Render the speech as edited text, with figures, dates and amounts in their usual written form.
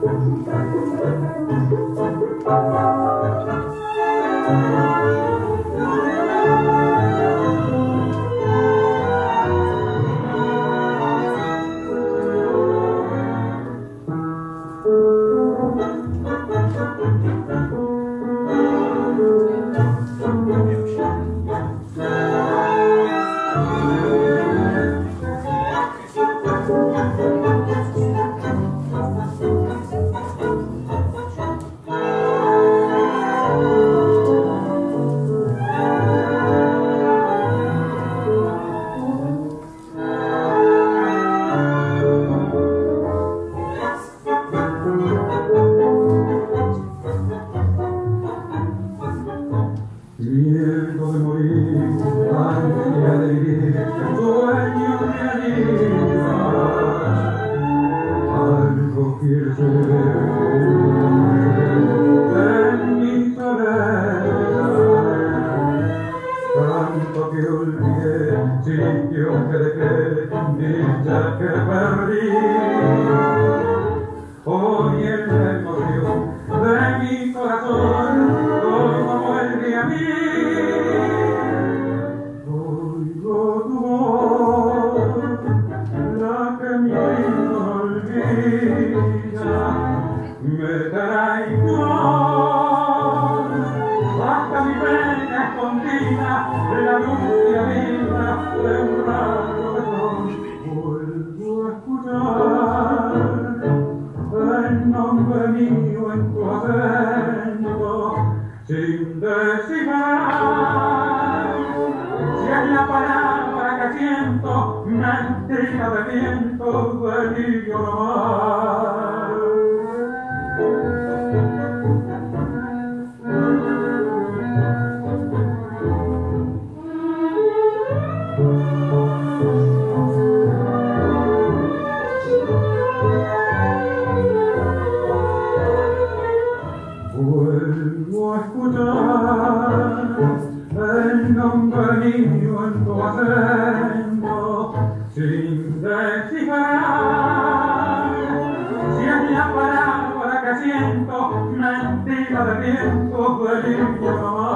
Miedo de morir, angustia de vivir, sueño de realidad. Algo quiere ser en mi soledad. Tanto que olvidé, sitio que dejé, dicha que perdí. Hoy en la emoción de mi corazón, todo vuelve a mí. Oigo tu voz, la que mi no olvida, me trae flor, hasta mi pena escondida, la angustia viva de un rayo de sol. Vuelvo a escuchar el nombre mío en tu acento, sin descifrar. Si es la palabra que siento, mentira de viento, delirio no más. Vuelvo a escuchar el nombre mío en tu acento, sin descifrar. Si es la palabra que siento, mentira de viento, delirio no más.